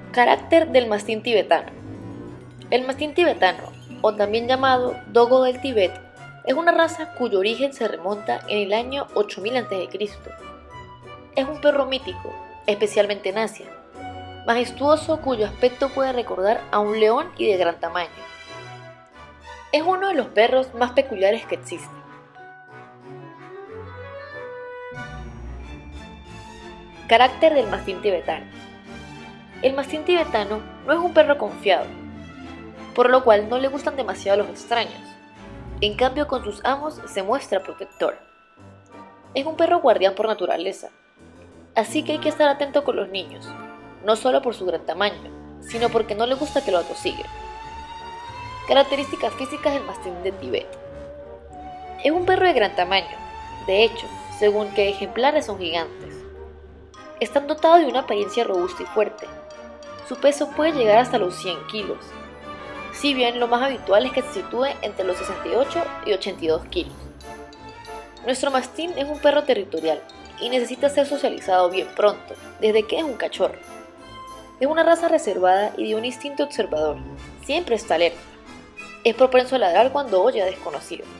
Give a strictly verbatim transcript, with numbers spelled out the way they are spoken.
Carácter del mastín tibetano. El mastín tibetano, o también llamado dogo del Tíbet, es una raza cuyo origen se remonta en el año ocho mil antes de Cristo. Es un perro mítico, especialmente en Asia, majestuoso cuyo aspecto puede recordar a un león y de gran tamaño. Es uno de los perros más peculiares que existen. Carácter del mastín tibetano. El mastín tibetano no es un perro confiado, por lo cual no le gustan demasiado los extraños. En cambio, con sus amos se muestra protector. Es un perro guardián por naturaleza, así que hay que estar atento con los niños, no solo por su gran tamaño, sino porque no le gusta que lo atosiguen. Características físicas del mastín de Tíbet. Es un perro de gran tamaño, de hecho, según que ejemplares son gigantes. Están dotados de una apariencia robusta y fuerte. Su peso puede llegar hasta los cien kilos, si bien lo más habitual es que se sitúe entre los sesenta y ocho y ochenta y dos kilos. Nuestro mastín es un perro territorial y necesita ser socializado bien pronto, desde que es un cachorro. Es una raza reservada y de un instinto observador, siempre está alerta. Es propenso a ladrar cuando oye a desconocidos.